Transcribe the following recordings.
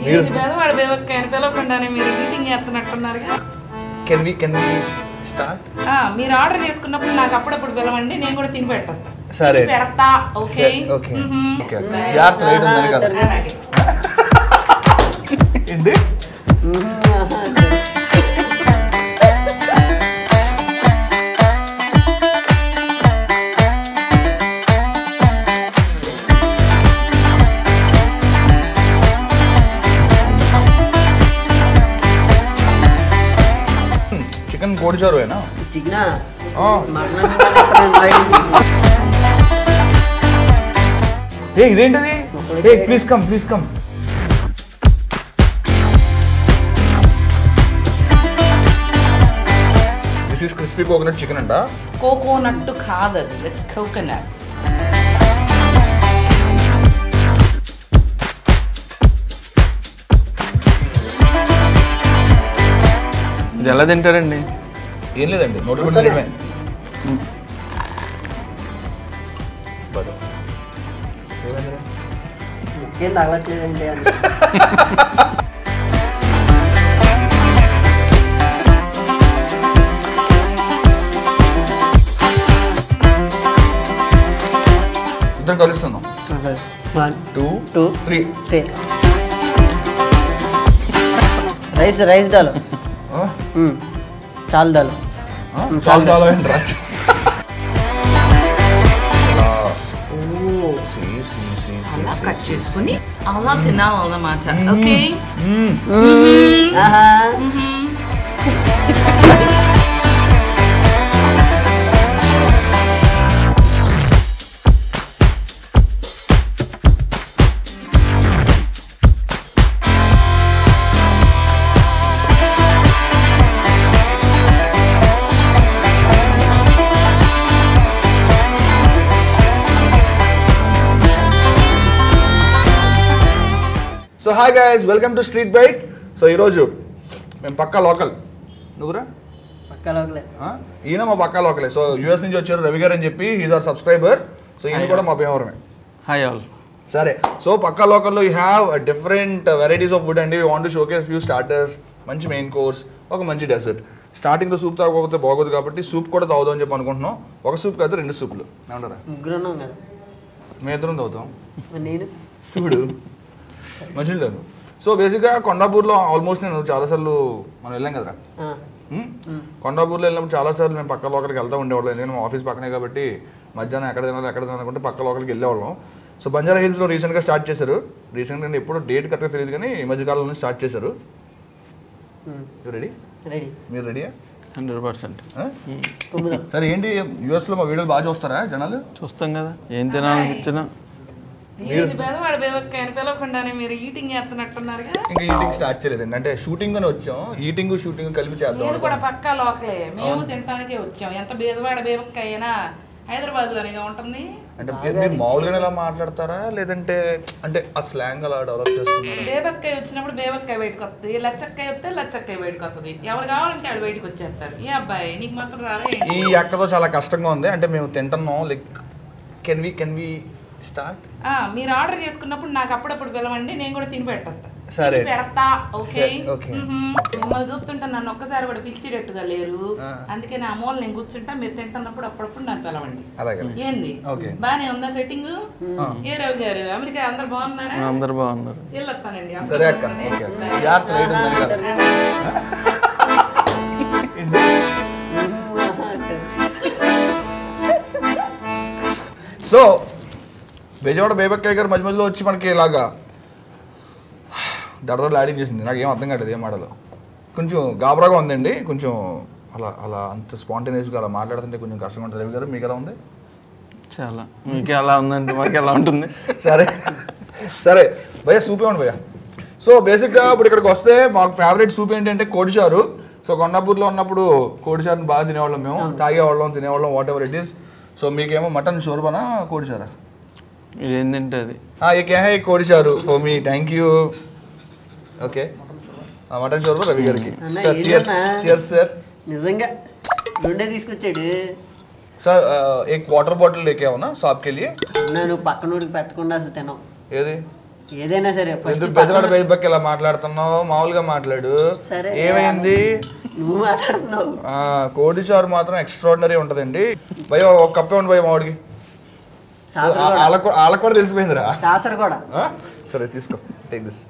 మీరు బేదవాడు బేవక్కాయని పిలవకుండానే మీరు ఈటింగ్ చేస్తున్నట్టున్నారుగా. Can we start? మీరు ఆర్డర్ చేసుకున్నప్పుడు నాకు అప్పుడప్పుడు పిలవండి, నేను కూడా తిని పెడతాను. సరే పెడతా. Okay okay okay. యార్ రైట్ ఉందని కదా ఏంటి? చికెన్ కోడి చారువేనా? చికెనా? ఏ ఇదేంటిది? ఏ please come this is crispy coconut chicken అంట. కోకోనట్ కాదది, ఇట్స్ కోకోనట్స్. ఇది ఎలా తింటారండి? ఏం లేదండి, నోట్లో పెట్టడమే. ఏం తగలట్లేదండి. ఇద్దరం కలుస్తున్నాం. 1 2 2 3 రైస్ డాలో చాలు దాలో చాలు ఏంట్రా? కట్ చేసుకుని అలా తినాలన్నమాట. Okay so hi guys, welcome to street byte. So ఈరోజు మేము పక్కా లోకల్. నువ్వురా? పక్కా లోకలే. ఈయన మా పక్కా లోకలే. సో యూఎస్ నుంచి వచ్చారు రవి గారు అని చెప్పి, హీజ్ అవర్ సబ్స్క్రైబర్. సో ఈయన కూడా మా భీమవరమే. Hi all. సరే, సో పక్కా లోకల్లో you have different varieties of food అండి. We want to showcase few starters, మంచి మెయిన్ కోర్స్, ఒక మంచి డెసర్ట్. స్టార్టింగ్లో సూప్ తాగకపోతే బాగోదు కాబట్టి సూప్ కూడా తాగుదాం అని చెప్పి అనుకుంటున్నాం. ఒక సూప్ కాదు, 2 సూప్లు. ఏమంటారా? ముగ్గురు కదా. మేము ఇద్దరం తాగుతాం. నేను చూడు మంచిగా. సో బేసిక్గా కొండాపూర్లో ఆల్మోస్ట్ నేను చాలాసార్లు మనం వెళ్ళాం కదరా. కొండాపూర్లో వెళ్ళినప్పుడు చాలాసార్లు మేము పక్క లోకల్కి వెళ్తూ ఉండేవాళ్ళం. ఎందుకంటే మా ఆఫీస్ పక్కనే కాబట్టి మధ్యాహ్నం ఎక్కడ తినాలనుకుంటే పక్క లోకల్కి వెళ్ళేవాళ్ళం. సో బంజారా హిల్స్లో రీసెంట్గా స్టార్ట్ చేశారు. రీసెంట్గా ఎప్పుడు డేట్ కరెక్ట్గా తెలియదు కానీ ఈ మధ్యకాలంలో స్టార్ట్ చేశారు. రెడీ? మీరు రెడీయా? 100%. సరే, ఏంటి యూఎస్లో మా వీడియోలు బాగా చూస్తారా జనాలు? చూస్తాం కదా, ఏం తినాలనిపించినా. బేదవాడు బేవక్కాయని పిలవకుండానే మీరు ఈటింగ్ చేస్తున్నట్టున్నారుగా. ఇంకా ఈటింగ్ స్టార్ట్ చేయలేదండి, అంటే షూటింగ్ అని వచ్చాం. ఈటింగ్ షూటింగ్ కలిపి చేద్దాం. మీరు కూడా పక్కా లోకలే, మేము తినడానికే వచ్చాం. ఎంత బేదవాడ బేవక్కాయ అయినా హైదరాబాద్ లోనే ఉంటుంది. అంటే మీరు మామూలుగానే ఇలా మాట్లాడతారా, లేదంటే అంటే ఆ స్లాంగ్ అలా డెవలప్ చేస్తున్నారా? బేబక్కాయ వచ్చినప్పుడు బేబక్కాయ బయటకు వస్తుంది, లచ్చక్కాయ వస్తే లచ్చక్కాయ బయటకు వస్తుంది. ఎవరు కావాలంటే వాళ్ళు బయటకు వచ్చేస్తారు. ఏ అబ్బాయి నీకు మాత్రం రాలే? ఈ అక్కతో చాలా కష్టంగా ఉంది. అంటే మేము తింటున్నాం. Like can we start? మీరు ఆర్డర్ చేసుకున్నప్పుడు నాకు అప్పుడప్పుడు పిలవండి, నేను కూడా తిని పెడతా. సరే పెడతా. ఓకే మిమ్మల్ని చూస్తుంటే నన్ను ఒక్కసారి కూడా పిలిచేటట్టుగా లేరు. అందుకే నా మూల నేను కూర్చుంటా, మీరు తింటున్నప్పుడు అప్పుడప్పుడు నన్ను పిలవండి. ఏంది బానే ఉందా సెట్టింగ్? ఏ రవి గారు, అమెరికా అందరు బాగున్నారా? అందరు బాగున్నారు. వెళ్ళొస్తానండి. సో బెజవాడ బేబక్కాయ గారు మధ్య మధ్యలో వచ్చి మనకి ఇలాగా దడదడలు యాడింగ్ చేసింది. నాకు ఏం అర్థం కాలేదు ఏం మాటలో. కొంచెం గాబరాగా ఉందండి. కొంచెం అలా అలా అంత స్పాంటేనియస్గా అలా మాట్లాడుతుంటే కొంచెం కష్టంగా ఉంటుంది. రవి గారు మీకు ఎలా ఉంది? చాలా. మీకు ఎలా ఉందంటే మాకు ఎలా ఉంటుంది. సరే సరే భయ్య, సూప్ ఇవ్వండి భయ్య. సో బేసిక్గా ఇప్పుడు ఇక్కడికి వస్తే మాకు ఫేవరెట్ సూప్ ఏంటంటే కోడిచారు. సో కొండాపూర్లో ఉన్నప్పుడు కోడిచారుని బాగా తినేవాళ్ళం మేము, తాగేవాళ్ళం, తినేవాళ్ళం, whatever it is. So మీకేమో మటన్ షోర్బానా కోడిచారా? మీరు ఏంటంటే అది ఏ కోడిచారు for me. Thank you. Okay, mutton shorba Ravi గారికి. సార్ నిజంగా రెండే తీసుకొచ్చాడు సార్. एक वाटर बॉटल लेके आओ ना साहब के लिए. నేను పక్కనోడికి పెట్టకుండా అసలు తినాం. ఏది ఏదైనా సరే బెజవాడ బైబక్ ఇలా మాట్లాడుతున్నావు, మామూలుగా మాట్లాడు. ఏమైంది? నువ్వు మాట్లాడుతున్నావు. కోడి చారు మాత్రం ఎక్స్ట్రాడినరీ ఉంటదండి. భయ ఒక కప్పే ఉండి భయ మామిడికి. వాళ్ళకు కూడా తెలిసిపోయిందిరా. సాసర్ కూడా. సరే తీసుకో, టేక్ దిస్.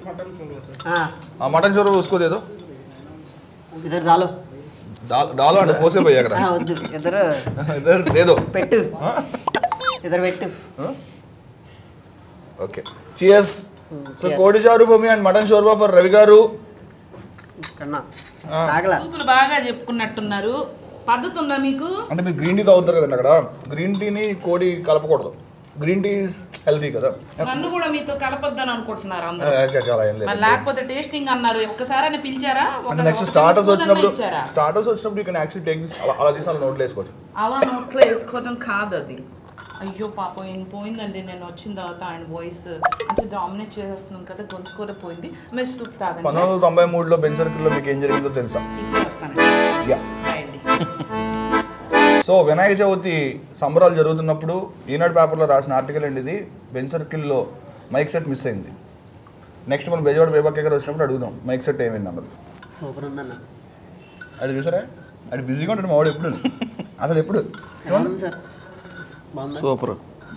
మటన్ చోరు చూసుకోదేదో ఇద్దరు చాలు. డాలో అంటే పోసే పోయి అక్కడ వద్దు, ఇద్దరు ఏదో పెట్టు, ఇద్దరు పెట్టు. Okay, cheers. So కోడి చారు for me and mutton shorba for Ravi గారు. సూపులు బాగా చెప్పుకున్నట్టున్నారు. పద్ధతి ఉందా మీకు? అంటే మీరు గ్రీన్ టీ తాగుతారు కదండి అక్కడ. గ్రీన్ టీని కోడి కలపకూడదు. గ్రీన్ టీ ఈజ్ హెల్తీ కదా. నన్ను కూడా మీతో కలపొద్దని అనుకుంటున్నారు అందరూ. లేకపోతే టేస్టింగ్ అన్నారు. ఒక్కసారి పిలిచారా? నెక్స్ట్ స్టార్టర్స్ వచ్చినప్పుడు you can actually take this. అలా తీసి నోట్లో వేసుకోవచ్చు. అలా నోట్లో వేసుకోవడం కాదు అది. అయ్యో పాపం ఈయన పోయిందండి. నేను వచ్చిన తర్వాత ఆయన వాయిస్ అంటే డామినేట్ చేసేస్తున్నాను కదా, గొంతు కూడా పోయింది. మీరు సూప్ తాగండి. 1993లో బెంజ్ సర్కిల్లో మీకు ఏం జరిగిందో తెలుసా? ఇప్పుడు వస్తానండి. సో వినాయక చవితి సంబరాలు జరుగుతున్నప్పుడు ఈనాడు పేపర్లో రాసిన ఆర్టికల్ అండి ఇది. బెంజ్ సర్కిల్లో మైక్ సెట్ మిస్ అయింది. నెక్స్ట్ మనం బెజవాడ బేబక్ దగ్గర వచ్చినప్పుడు అడుగుదాం మైక్ సెట్ ఏమైంది అన్నది. సూపర్ ఉందన్న. అది చూసారా, అది బిజీగా ఉంటాడు మా వాడు ఎప్పుడు. అసలు ఎప్పుడు సూపర్.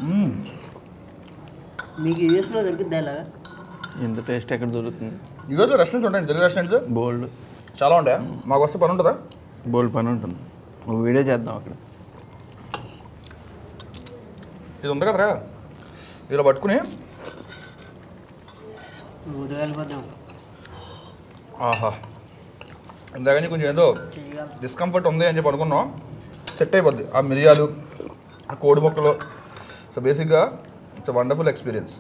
మీకు యూఎస్లో దొరుకుద్దా ఇలాగా? ఎంత టేస్ట్ ఎక్కడ దొరుకుతుంది? యూఎస్లో రెస్టారెంట్స్ ఉంటాయండి, తెలుగు రెస్టారెంట్స్ బోల్డ్ చాలా ఉంటాయా? మాకు వస్తే పని ఉంటుందా? బోల్డ్ పని ఉంటుంది. ఒక వీడియో చేద్దాం అక్కడ. ఇది ఉంది కదరా, ఇలా పట్టుకుని ఆహా ఇందాకని కొంచెం ఏదో డిస్కంఫర్ట్ ఉంది అని చెప్పి అనుకున్నాం. సెట్ అయిపోద్ది ఆ మిరియాలు, ఆ కోడి ముక్కలు. సో బేసిక్గా it's wonderful experience.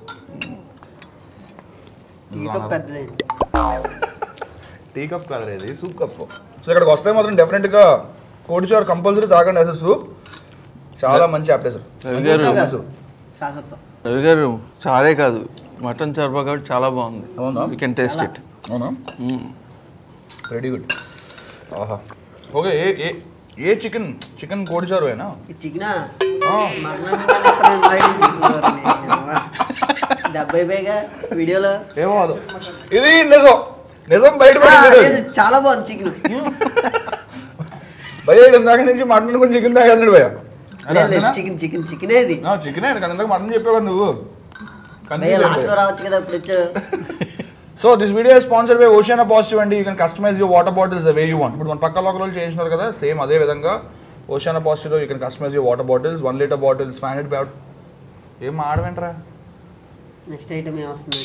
Tea cup కాదు ఇది, సూప్ కప్. సో ఇక్కడికి వస్తే మాత్రం డెఫినెట్గా కోడి చారు కంపల్సరీ తాగండి. అసలు సూప్ చాలా మంచి అప్డేషన్. రవి గారు చారే కాదు, మటన్ చారుపా కాబట్టి చాలా బాగుంది. You can taste it. అవునా? Very good. ఆహా ఓకే. ఏ చికెన్ కోడి చారు అయినా చికెనా 70 వీడియోలో ఏమో ఇది నిజం బయట చాలా బాగుంది చికెన్. భయ ఇందాక నుంచి మటన్ కొంచెం చికెన్ తాగేది భయ. చికెన్ చికెనే కానీ ఇందాక మటన్ చెప్పావు కదా నువ్వు. రావచ్చు కదా ఇప్పుడు వచ్చావు. So this video is sponsored by Oceana Positive అండి. You can customise your water bottles the way you want. ఇప్పుడు మన పక్క లోకల్ చేయించినారు కదా, సేమ్ అదే విధంగా Oceana Positive you can customise your water bottles. 1 litre bottles 500 బ్యాట్. ఏం ఆడవేంట్రా? నెక్స్ట్ ఐటమ్ ఏమొస్తుంది?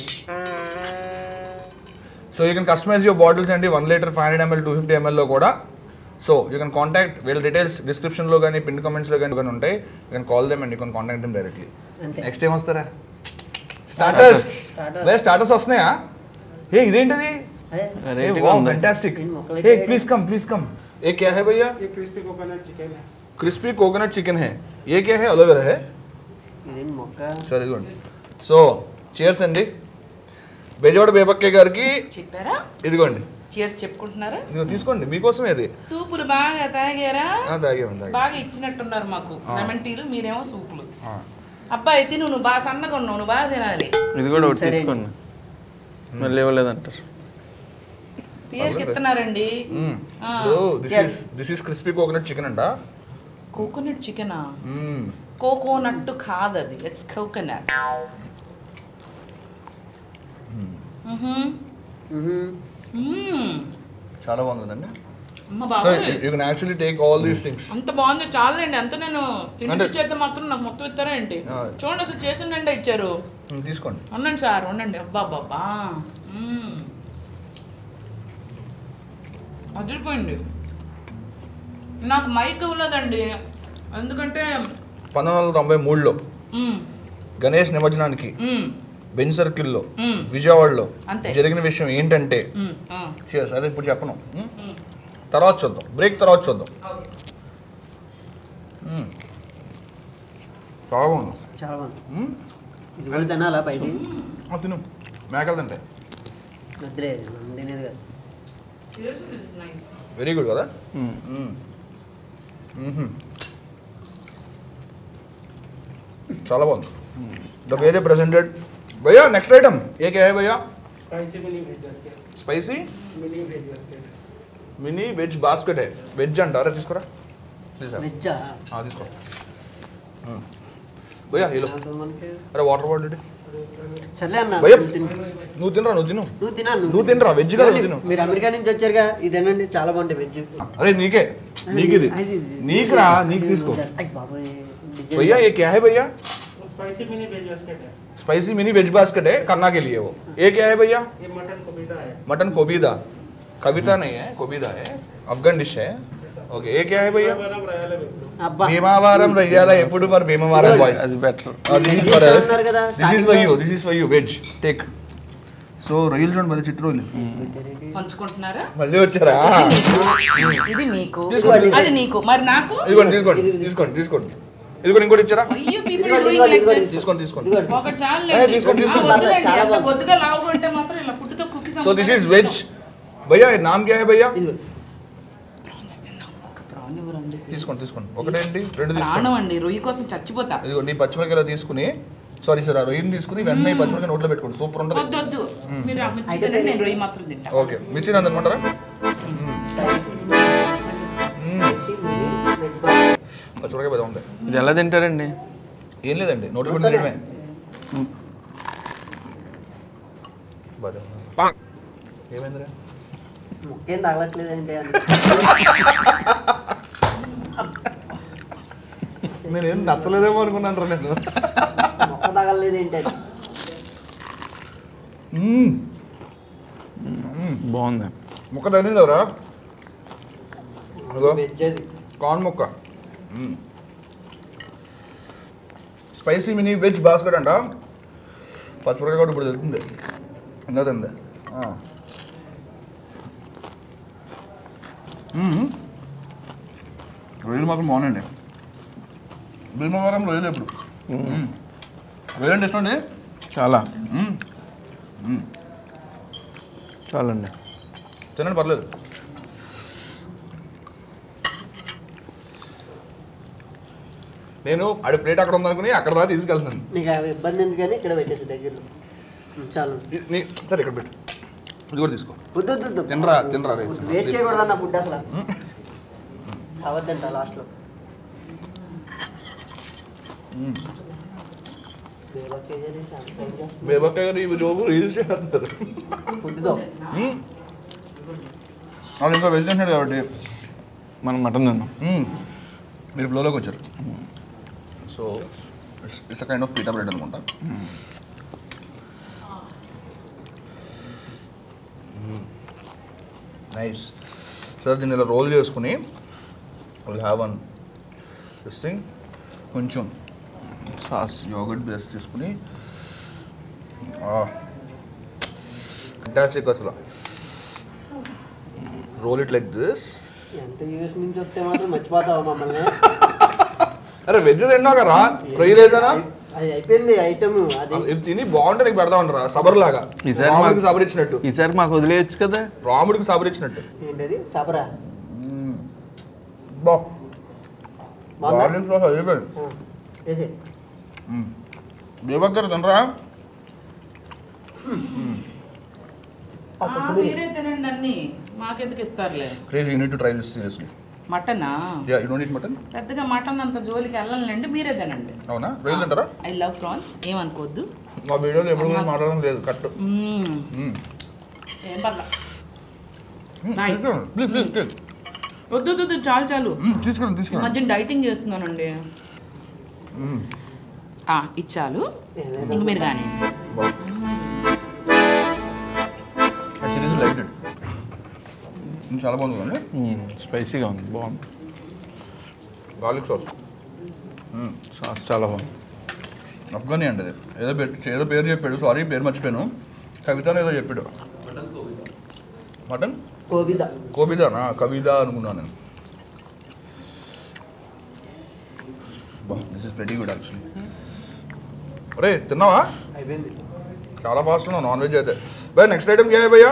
So you can customise your bottles అండి. 1 లీటర్ 500 ml 250 ml లో కూడా. సో యూ కెన్ కాంటాక్ట్ వీళ్ళ డీటెయిల్స్ డిస్క్రిప్షన్లో కానీ పిన్ కామెంట్స్లో కానీ ఉంటాయి. You can call them and you can contact them directly. Next ఏం వస్తారా? స్టార్టర్స్ వస్తున్నాయా? हे इदेंटिदी? फैंटास्टिक. हे प्लीज कम. ये क्या है भैया? ये क्रिस्पी कोकोनट चिकन है. क्रिस्पी कोकोनट चिकन है. ये क्या है? एलोवेरा है. सर इदिगोंడి. సో cheers అండి. బెజవాడ బేబక్కే గారికి చెప్పారా? ఇదిగోండి. cheers చెప్పుకుంటున్నారా? ఇదిగో తీసుకోండి, మీకోసమే ఇది. సూపులు బాగా తాగారా? తాగాము. బాగా ఇచ్చినట్టున్నారు మాకు లెమన్ టీలు, మీరేమో సూపులు. అబ్బాయి తిను, నువ్వు బాగా సన్నగా ఉన్నావు, నువ్వు బాగా తినాలి. ఇది కూడా ఒకటి తీసుకోండి. మళ్ళీ ఇవ్వలేదంటారు. పేరుకి ఇస్తున్నారండి. This is crispy coconut chicken అంట. కోకోనట్ చికెనా? కోకోనట్ కాదు అది, ఇట్స్ కోకోనట్. చాలా బాగుందండి. So you can actually take all these things. అంత బాగుంది, చాలండి. అంత నేను తిండి చేస్తే మాత్రం నాకు మొత్తం ఇస్తారా ఏంటి? చూడండి అసలు చేతులు నిండా ఇచ్చారు. తీసుకోండి. ఉండండి సార్, ఉండండి. అబ్బా బాబా అదిరిపోయింది. నాకు మైక్ ఇవ్వలేదండి, ఎందుకంటే 1993లో గణేష్ నిమజ్జనానికి బెంజ్ సర్కిల్లో విజయవాడలో జరిగిన విషయం ఏంటంటే, అదే ఇప్పుడు చెప్పను, తర్వాత చూద్దాం, బ్రేక్ తర్వాత చూద్దాం. చాలా బాగుంది. తినాలా పైకి? తిను, మేకలు తింటాయి. వెరీ గుడ్ కదా. చాలా బాగుంది. ద వే దే ప్రెజెంటెడ్, भैया नेक्स्ट आइटम ये क्या है भैया? Spicy mini veg basket. Spicy mini veg basket. Mini veg basket है. वेज अंटारा తీసుకోరా ప్లీజ్. వెజ్జా? తీసుకో भैया ये लो. अरे वाटर बॉटल సర్లే అన్న. భయ్యా నువ్వు తినరా? నువ్వు తినరా వెజ్ కదా తిను. మీరు అమెరికా నుంచి వచ్చారుగా ఇదేనండి చాలా బాగుంటాయి వెజ్. అరే నీకు ఇది నీకురా నీకు తీసుకో. भैया ये क्या है भैया? स्पाइसी मिनी वेज बास्केट है. स्पाइसी मिनी वेज बास्केट है करना के लिए वो. ये क्या है भैया? ये मटन कोबीदा है. मटन कोबीदा. कविता नहीं है कोबीदा है. अफगान डिश है. ओके ये क्या है भैया? భీమవరం రొయ్యాల ఎప్పుడు ఫర్ భీమవరం బాయ్స్. అది better. This is for you veg take. So రొయ్యలు చూడండి మరి చిట్టు రొయ్యలు పంచుకుంటున్నారా? మళ్ళీ వచ్చారా? ఇది మీకు అది నీకు మరి నాకు తీసుకోండి ఇదిగోండి ఇంకోటి ఇచ్చారా? అయ్యో పీపుల్ డూయింగ్ లైక్ దిస్. తీసుకోండి ఒకటి చాలు. తీసుకోండి చాలా బొద్దుగా లావుగా ఉంటే మాత్రం ఇలా ఫుడ్ తో కుకిస్. So this is veg. భయ్యా నామ్ క్యా హై భయ్యా? తీసుకోండి ఒకటేంటి రెండు తీసుకోండి అండి. రొయ్యి కోసం చచ్చిపోతా. ఇదిగోండి పచ్చిమిరపకాయలు తీసుకుని సారీ సార్ ఆ రొయ్యని తీసుకుని వెంటనే పచ్చిమిరపకాయ నోట్లో పెట్టుకోండి సూపర్ ఉంటుంది. వద్దు మీరు ఆ మిర్చి తినండి, నేను రొయ్యి మాత్రం తింటా. ఓకే మిర్చి నందనమంటారా? పచ్చిమిరపకాయ పెద్ద ఉంది. ఇది ఎలా తింటారండి? ఏం లేదండి నోట్లో పెట్టి తినడమే. ఏమైందిరా? ముక్కేం తగలట్లేదండి. నేనేం నచ్చలేదేమో అనుకున్నాను రా నేను. మొక్క తగలలేదేంటి? బాగుంది. ముక్క తగిలిందవరా? వెజ్ అది కార్న్ ముక్క. స్పైసీ మినీ వెజ్ బాస్కెట్ అంట. పచ్చిమిరపకాయ కూడా ఇప్పుడు దొరుకుతుంది. ఇంకా తింది. రొయ్యలు మాత్రం బాగున్నాయండి. భీమవరం రొయ్యలు ఎప్పుడు రొయ్యలు అంటే ఇష్టం అండి. చాలండి తినండి పర్లేదు. నేను ఆడి ప్లేట్ అక్కడ ఉందనుకుని అక్కడ దాకా తీసుకెళ్తాను. నీకు ఇబ్బంది ఎందుకని ఇక్కడ పెట్టేసి దగ్గరలో చాలు. సరే ఇక్కడ పెట్టు. ఇది కూడా తీసుకో. వద్దు తినరా వేస్ట్ చేయకూడదన్న ఫుడ్ అసలు అవద్దంట లాస్ట్లో. బేబక్కాయ గారు ఇవి జోబు రీల్స్ చేస్తారు ఫుడ్తో. వాళ్ళు ఇంకా వెజ్ తింటాడు కాబట్టి మనం మటన్ తిన్నాం. మీరు ఫ్లోలోకి వచ్చారు. So it's a kind of pita bread అనుకుంటా. Nice sir. దీన్ని ఇలా రోల్ చేసుకుని will have one this thing. కొంచెం సాస్ యోగర్ట్ బేస్ తీసుకుని ఫ్యాంటాస్టిక్ అసలు. Roll it like this. ఎంత యూఎస్ నుంచి వస్తే మాత్రం మర్చిపోతావా మమ్మల్ని? అరే వెజ్ తిన్నావు కదా రొయ్యలు వేసానా? అది అయిపోయింది ఐటమ్. అది ఇది తిని బాగుంటే నీకు పెడతా ఉంటారా సబర్ లాగా. రాముడికి సబర్ ఇచ్చినట్టు ఈసారి మాకు వదిలేయచ్చు కదా. రాముడికి సబర్ ఇచ్చినట్టు. ఏంటది సబరా? గార్లిక్ సాస్ అయిపోయింది. వేసే బేబక్ గారు తినరా? మీరే తినండి అన్ని మాకెందుకు ఇస్తారులే. Crazy you need to try this seriously. మటనా? Yeah you don't eat mutton. పెద్దగా మటన్ అంత జోలికి వెళ్ళాలండి, మీరే తినండి. అవునా? రొయ్యలు తింటారా? I love prawns. ఏమనుకోవద్దు. మా వీడియోలో ఎప్పుడు మాట్లాడడం లేదు కట్టు. ఏం పర్లా. ప్లీజ్ వద్దు చాలు తీసుకోండి. మధ్య డైటింగ్ చేస్తున్నానండి. ఇచ్చాలు ఇంక మీరు కానీ చాలా బాగుంది కానీ స్పైసీగా ఉంది. బాగుంది. గార్లిక్ సాస్ సాస్ చాలా బాగుంది. అఫ్ఘానీ అండి అది. ఏదో పేరు చెప్పాడు. సారీ పేరు మర్చిపోయాను. కవిత ఏదో చెప్పాడు. మటన్ కోబిదానా? కవిత అనుకున్నాను నేను. This is very good actually. అరే తిన్నావా? అయిపోయింది. చాలా ఫాస్ట్ ఉన్నావు నాన్ వెజ్ అయితే. భయ్యా నెక్స్ట్ ఐటమ్ क्या है भैया?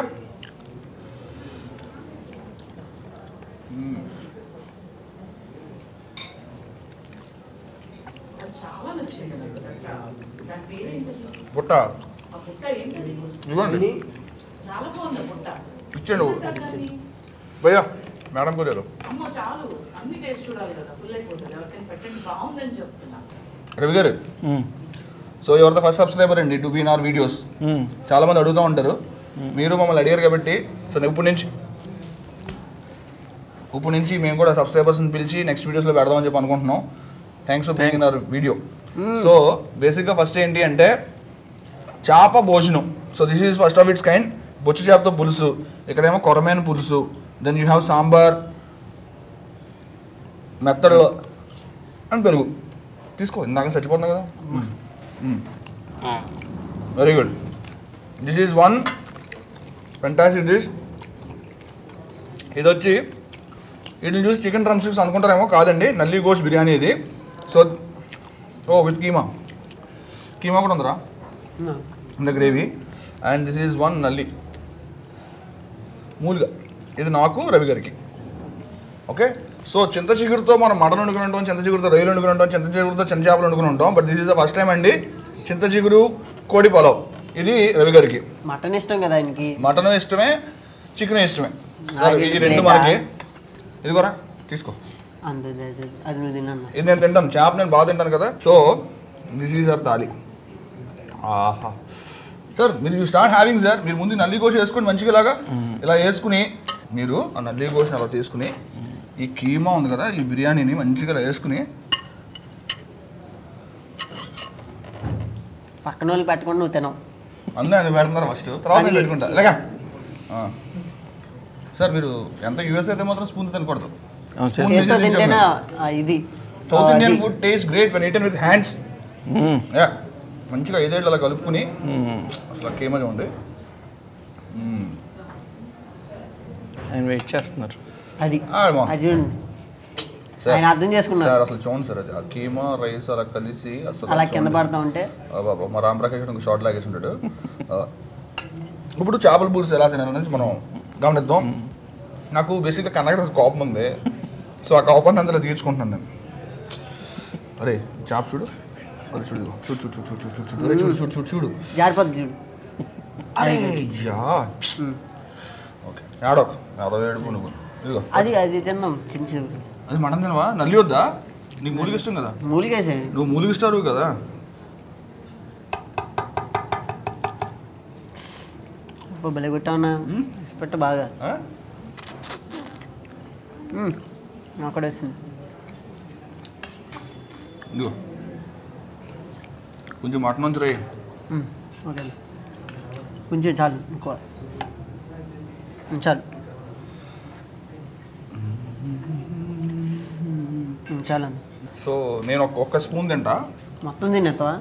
పుట్ట పుట్ట ఏంటది? ఇవ్వండి చాలా బాగుంది పుట్ట. ఇచ్చండి భయ్యా మేడం కూడారు. అమ్మో చాలు, అన్ని టేస్ట్ చూడాలి కదా, ఫుల్ అయిపోతుంది. ఎవరికైనా పెట్టండి, బాగుందని చెప్తున్నా. రవి గారు, so your the first subscriber అండి to be in our videos. చాలా మంది అడుగుతూ ఉంటారు, మీరు మమ్మల్ని అడిగారు కాబట్టి సో ఇప్పటి నుంచి మేము కూడా సబ్స్క్రైబర్స్ని పిలిచి నెక్స్ట్ వీడియోస్లో పెడదామని చెప్పి అనుకుంటున్నాం. Thanks for being in our video. So బేసిక్గా ఫస్ట్ ఏంటి అంటే చేప భోజనం. So this is first of its kind. బొచ్చు చేపతో పులుసు, ఇక్కడేమో కొరమేను పులుసు, దెన్ యూ హ్యావ్ సాంబార్, మెత్తడు అండ్ పెరుగు. తీసుకో, ఇందాక చచ్చిపోతున్నా కదా. Very good. This is one fantastic dish. ఇది వచ్చి వీటిని చూసి చికెన్ డ్రమ్ స్టిక్స్ అనుకుంటారేమో, కాదండి, నల్లి గోష్ బిర్యానీ ఇది. సో విత్ కీమా కూడా ఉందిరా in the gravy. And this is one నల్లి మూలుగా. ఇది నాకు రవి గారికి. ఓకే, సో చింత చిగురుతో మనం మటన్ వండుకుని ఉంటాం, చింత చిగురుతో రొయ్యలు వండుకుని ఉంటాం, చింత చిగురుతో చిన్న చేపలు వండుకుని ఉంటాం. But this is the first time అండి చింత చిగురు కోడి పలావ్. ఇది రవి గారికి. మటన్ ఇష్టం కదా ఆయనకి. మటన్ ఇష్టమే, చికెన్ ఇష్టమే. సార్ ఈ రెండు మనకి. ఇది కూడా తీసుకో. ఇది నేను తింటాను, చేప నేను బాగా తింటాను కదా. So this is our thali. ఆహా సార్, మీరు యూ స్టార్ట్ హ్యావింగ్ సార్. మీరు ముందు నల్లి గోష్ వేసుకొని మంచిగా ఇలాగా ఇలా వేసుకుని, మీరు ఆ నల్లి గోష్ని అలా తీసుకుని ఈ కీమా ఉంది కదా, ఈ బిర్యానీని మంచిగా ఇలా వేసుకుని పక్కన వాళ్ళు పెట్టుకొని నువ్వు తినవు. అందరూ పెడుతున్నారు ఫస్ట్, తర్వాత నేను పెట్టుకుంటా ఇలాగా. సార్ మీరు ఎంత యూఎస్ అయితే మాత్రం స్పూన్ తినకూడదు. ఇది South Indian food taste great when eaten with hands. మంచిగా ఐదేళ్ళు అలా కలుపుకుని అసలు కేమగా ఉంది. ఆయన వెయిట్ చేస్తున్నారు. అది ఆయన అర్థం చేసుకున్నారు సార్. అసలు చూడండి సార్, అది ఆ కీమా రైస్ అలా కలిసి అసలు అలా కింద పడతా ఉంటే బాబా మా రామప్రకాష్ ఒక షార్ట్ లాగేసి ఉంటాడు. ఇప్పుడు చేపల పులుసు ఎలా తినాలని మనం గమనిద్దాం. నాకు బేసిక్గా కన్నడ కోపం ఉంది, సో ఆ కోపాన్ని అంతా తీర్చుకుంటున్నాను నేను. అరే చేప చూడు, చూడు చూడు చూడు చూడు చూడు చూడు చూడు చూడు చూడు చూడు చూడు జారిపోద్ది చూడు. అరే ఓకే ఏడోక ఏడుపు నువ్వు. ఇదిగో అది అది తిన్నాం చిన్న చిన్న. అది మటన్ తినవా? నల్లి వద్దా నీకు? మూలిక ఇష్టం కదా. మూలిక నువ్వు మూలిక ఇష్టారు కదా. భలే కొట్టావునా, ఇష్టపెట్ట బాగా. అక్కడ వచ్చింది. ఇదిగో కొంచెం మటన్ నుంచి రే. ఓకే కొంచెం చాలు, ఇంకో చాలు చాలండి. సో నేను ఒక్క స్పూన్ తింటా. మొత్తం తినేస్తావా?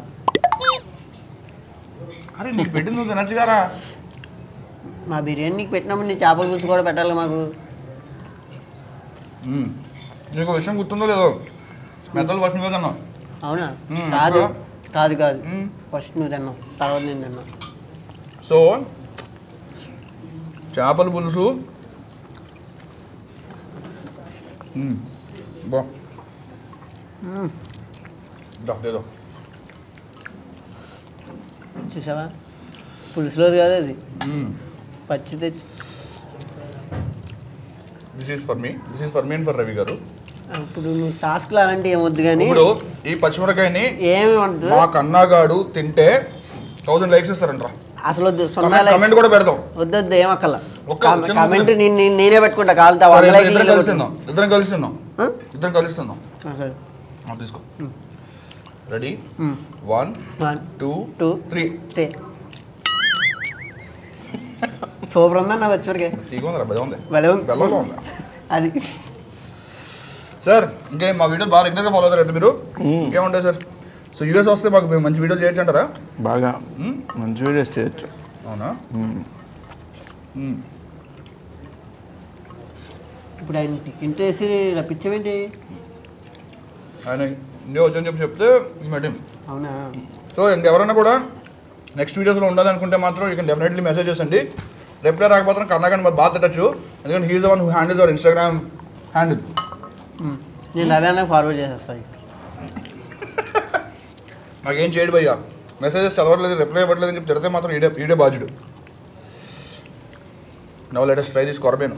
అరే నీకు పెట్టింది నువ్వు తినచ్చు గారా. మా బిర్యానీ నీకు పెట్టినప్పుడు నీ చేపల పులుసు కూడా పెట్టాలి మాకు. నీకు విషయం గుర్తుందో లేదో, మెత్తలు ఫస్ట్ నువ్వే తిన్నావు. అవునా? కాదు కాదు కాదు, ఫస్ట్ నువ్వు తిన్నావు, తర్వాత నేను తిన్నా. సో చేపల పులుసు బా లేదో చూసావా, పులుసులోది కాదు అది, పచ్చి తెచ్చి. This is for me and for Ravi గారు. ఇప్పుడు నువ్వు టాస్క్లు అలాంటివి ఏమొద్దు కానీ, ఇప్పుడు ఈ పచ్చిమిరకాయని ఏమి ఉండదు. మా కన్నాగాడు తింటే 1000 లైక్స్ ఇస్తారంట. అసలు వద్దు, కమెంట్ కూడా పెడతాం. వద్దు ఏమక్కల కమెంట్ నేనే పెట్టుకుంటా. కాలుతా ఇద్దరం కలుస్తున్నాం. సరే తీసుకో. రెడీ 1 2 3. సూపర్ ఉందా నా వచ్చరికి? అది సార్. ఇంకేం మా వీడియో బాగా రెగ్యులర్గా ఫాలో అవుతారు అయితే మీరు? ఇంకేముంటాయి సార్? సో యూఎస్ వస్తే మాకు మంచి వీడియోలు చేయొచ్చు అంటారా? బాగా మంచి వీడియోస్ చేయొచ్చు. అవునా? ఇప్పుడు ఆయన టికెట్ వేసి రప్పించమేంటి? ఆయన ఇండియా వచ్చని చెప్తే మేడం. అవునా? సో ఇంకెవరైనా కూడా నెక్స్ట్ వీడియోస్లో ఉండాలనుకుంటే మాత్రం యూ కెన్ డెఫినెట్లీ మెసేజ్ చేయండి. రిప్లై రాకపోతే కర్ణాకర్ మరి బాగా తిట్టచ్చు, ఎందుకంటే he's the one who handles our Instagram handle. నేను రవి అన్న ఫార్వర్డ్ చేసేస్తాను. నాకేం చేయడు భయ్యా, మెసేజెస్ చదవట్లేదు, రిప్లై ఇవ్వట్లేదు అని చెప్పి తిడితే మాత్రం ఈడే బాధ్యుడు. Now let us try this కొరమేను.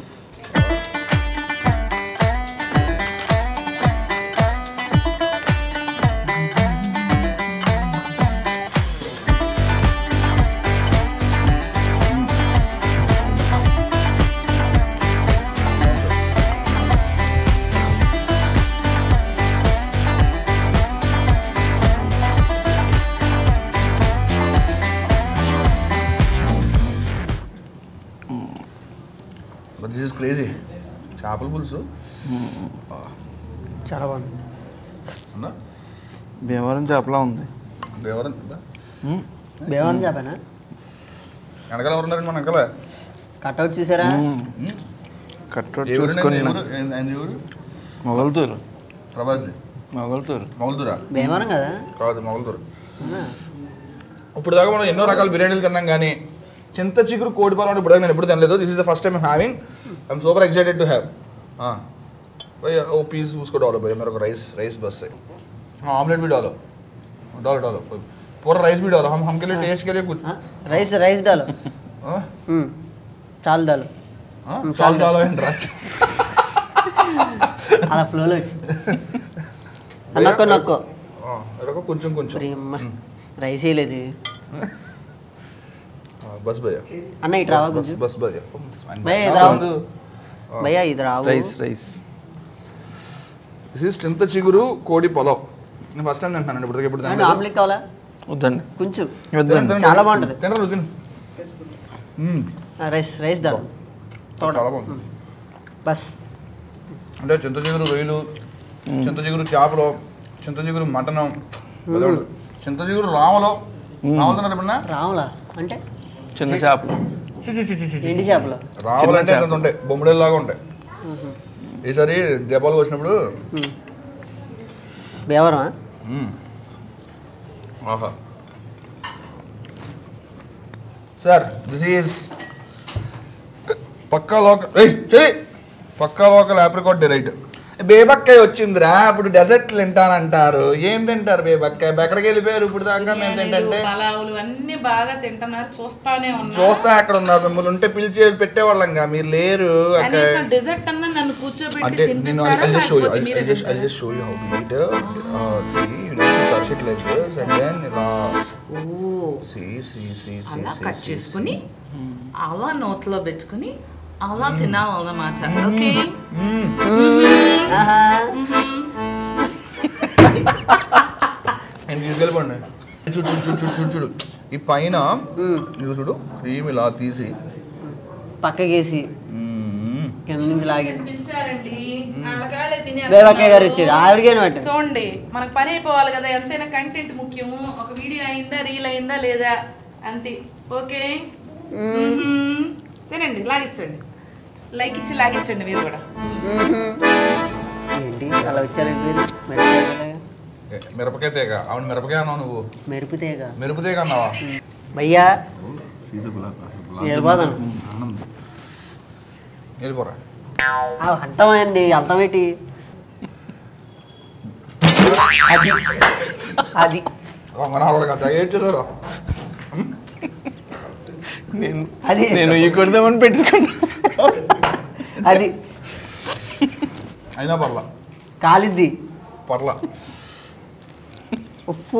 This is crazy. చేపల పులుసు చాలా బాగుంది. భీమవరం చేపలా ఉంది. భీమవరం చేపనా? వెనకాల ఎవరు ఉన్నారండి? మన వెనకాల కట్అవుట్ చూసారా? కట్అవుట్ చూసుకొని మొగల్తూరు. ప్రభాస్ మొగల్తూరా? భీమవరం కదా? కాదు, మొగల్తూరు. ఇప్పుడు దాకా మనం ఎన్నో రకాల బిర్యానీలు తిన్నాం కానీ చింత చిగురు కోడి పాలు ఇప్పుడు నేను ఎప్పుడు తినలేదు. This is the first time having. I am super excited to have. हाँ भैया वो पीस उसको डालो भैया, मेरे को राइस बस है. हाँ ऑमलेट भी डालो पूरा राइस भी डालो. हम के लिए टेस्ट के लिए कुछ राइस डालो. చాలు डालो. చాలు डालो ఏంట్రా అలా ఫ్లోలో వచ్చింది. నక్కో కొంచెం రైస్ వేయలేదు. बस भैया అన్న ఇటు రావా కొంచెం. बस भैया భయ్యా ఇది రావు. రైస్ దిస్ ఇస్ చింత చిగురు కోడి పొలం. నేను ఫస్ట్ టైం తింటానండి ఇప్పుడు. ఆమ్లెట్ కావాలా? వద్దండి కొంచెం. వద్దండి, చాలా బాగుంటుంది. తినరు తిను. రైస్ దా చాలా బాగుంది. బస్ అంటే చింత చిగురు రొయ్యలు, చింత చిగురు చేపలు, చింత చిగురు మటనం, చింత చిగురు రామలు తిన్నారు ఎప్పుడన్నా? రాములా అంటే చిన్న చేపలు, ఎండి చేపలు. రాములు అంటే ఎంత ఉంటాయి, బొమ్మడేలాగా ఉంటాయి. ఈసారి దీపావళికి వచ్చినప్పుడు భీమవరమా? ఆహా సార్ దిస్ ఈజ్ పక్కా లోకల్ ఆప్రికాట్ డిలైట్. బేబక్కాయ వచ్చిందిరా, ఇప్పుడు డెజర్ట్ తింటానంటారు. ఏం తింటారు బేబక్కాయ? ఎక్కడికి వెళ్ళిపోయారు ఇప్పుడు దాకా? మేము తింటే అన్ని బాగా తింటున్నారు, చూస్తా ఎక్కడ ఉన్నారు? మిమ్మల్ని ఉంటే పిలిచి పెట్టేవాళ్ళంగా, మీరు లేరు. డెజర్ట్ అన్నా నన్ను కూర్చోబెట్టి చేసుకుని అలా నోట్లో పెట్టుకుని అలా తినాలన్నమాట. ఓకే తీసుకెళ్ళిపోండి. చూడు ఈ పైన చూడు క్రీమ్ ఇలా తీసి పక్కకేసి కింద నుంచి లాగి చూడండి. మనకు పని అయిపోవాలి కదా, ఎంతైనా కంటెంట్ ముఖ్యము. ఒక వీడియో అయిందా, రీల్ అయిందా లేదా అంతే. ఓకే తినండి, లాగించండి, లైక్ ఇచ్చి లాగించండి మీరు కూడా. ఏంటి అలా వచ్చారు? మిరపకాయ తీగ. అవును మిరపకాయ అన్నావు నువ్వు. మెరుపు తీగ అన్నావా? భయ్యా వెళ్ళిపోరా. అంటామండి, అర్థమేంటి? అది ఏం చేశారు? నేను ఈ కొడదామని పెట్టుకున్నా. అది అయినా పర్లా, కాలిద్ది పర్లా. ఉప్పు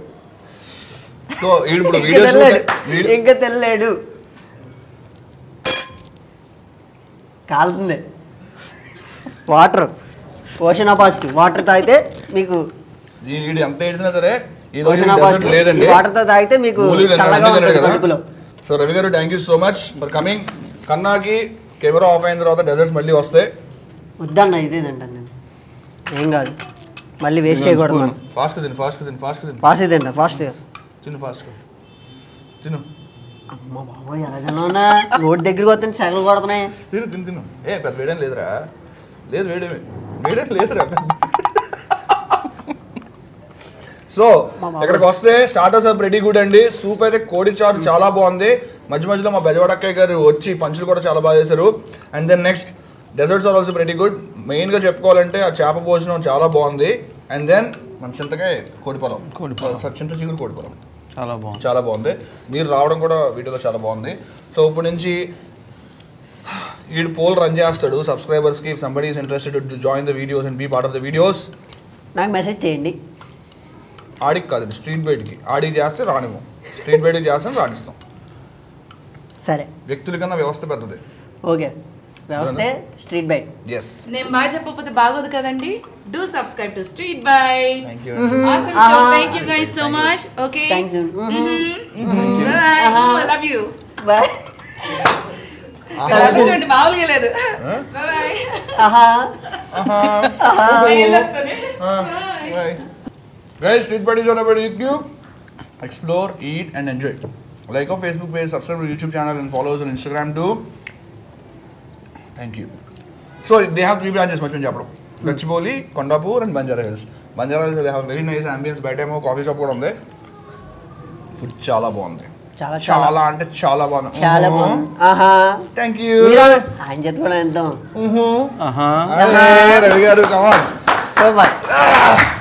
సో ఇంకా తెల్లాడు, కాలుతుంది. వాటర్ ఓషన్ పాజిటివ్ వాటర్ తాగితే మీకు ఎంత ఏడ్చినా సరే లేదండి. వాటర్ తో తాగితే మీకు కడుపులో. So Ravi garu thank you so much for coming. కన్నాకి కెమెరా ఆఫ్ అయిన తర్వాత డెజర్ట్స్ మళ్ళీ వస్తాయి. వద్దన్న ఇదేనంట, నేను ఏం కాదు, మళ్ళీ వేస్ట్ చేయకూడదు. ఫాస్ట్ తిను. అమ్మ బాబోయ్ ఎలా తిన్నా రోడ్ దగ్గరికి వస్తే సెగలు కొడుతున్నాయి. తిను. పెద్ద వేడేం లేదురా. వేడేం లేదురా. సో ఇక్కడికి వస్తే స్టార్టర్స్ ఆర్ వెరీ గుడ్ అండి. సూప్ అయితే కోడి చారు చాలా బాగుంది. మధ్యలో మా బెజవాడక్కయ్య గారు వచ్చి పంచులు కూడా చాలా బాగా చేశారు. And then next desserts are also very good. మెయిన్గా చెప్పుకోవాలంటే ఆ చేప భోజనం చాలా బాగుంది. అండ్ దెన్ మన చింతకాయ కోడిపొలం, చింత చిగురు కోడిపొలం చాలా బాగుంది. మీరు రావడం కూడా వీడియోలో చాలా బాగుంది. సో ఇప్పుడు నుంచి వీడు పోల్ రన్ చేస్తాడు సబ్స్క్రైబర్స్కి. If somebody is interested to join the videos and be part of the videos నాకు మెసేజ్ చేయండి. ఆడికి కాదండి, స్ట్రీట్ బైట్కి. ఆడికి చేస్తే రానివ్వం, స్ట్రీట్ బైట్కి చేస్తాం రాణిస్తాం. సరే, వ్యక్తుల కన్నా వ్యవస్థ పెద్దది. ఓకే, వ్యవస్థే స్ట్రీట్ బైట్. ఎస్, నేను బాగా చెప్పకపోతే బాగోదు కదండి. Do subscribe to street byte. Thank you. Awesome show. Thank you guys so much. Okay. Thanks. Bye. Love you. Bye. చూడండి మామూలుగా లేదు. Bye. Guys, street bite is on a very cube. Explore, eat and enjoy. Like our Facebook page, subscribe to YouTube channel and follow us on Instagram too. Thank you. So they have 3 branches much in Japro. Gachibowli, Kondapur and Banjara Hills. Banjara Hills they have very nice ambience. Byte coffee shop kuda undi. Food chala bagundi. చాలా అంటే చాలా బాగుంది. చాలా బాగుంది. ఆహా, thank you. ఆయన చేత కూడా ఎంతో రవి గారు కమాన్ సూపర్.